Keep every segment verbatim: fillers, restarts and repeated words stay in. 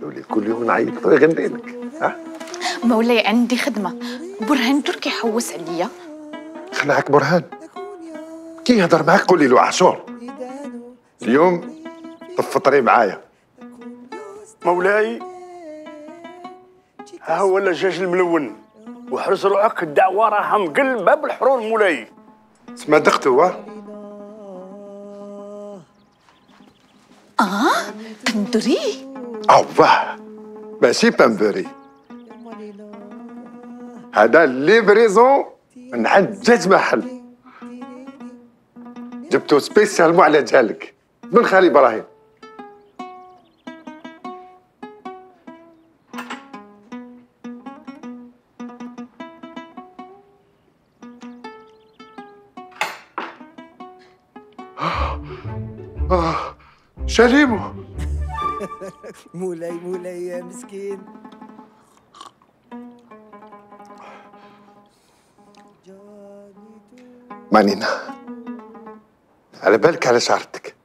ولي كل يوم نعيط ويغني لك. ها مولاي عندي خدمه، برهان تركي حوس عليا. خلعك برهان كي يهضر معاك قولي له عاشور اليوم تفطري معايا. مولاي ها هو الدجاج الملون وحرس روحك، الدعوه راها مقلبه بالحرور مولاي. اسمع دختو ها. اه بندري. اوه ماشي بامبري، هذا ليفريزون من عند جاج محل، جبتو سبيسيال معالجها لك من خالي ابراهيم. آه شريمو. مولاي مولاي يا مسكين. مانينا على بالك على شعرتك.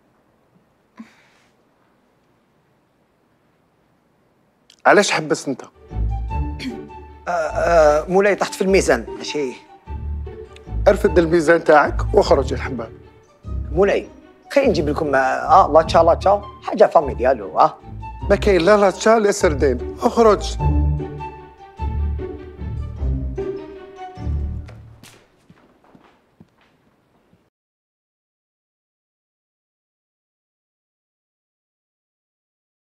علاش حبس انت؟ آه آه مولاي تحت في الميزان ماشي. ارفد الميزان تاعك واخرج الحباب. مولاي خلينا نجيب لكم اه لاتشا لاتشا حاجه فاميليالو اه. ما كاين لا لاتشا لا سردين، اخرج.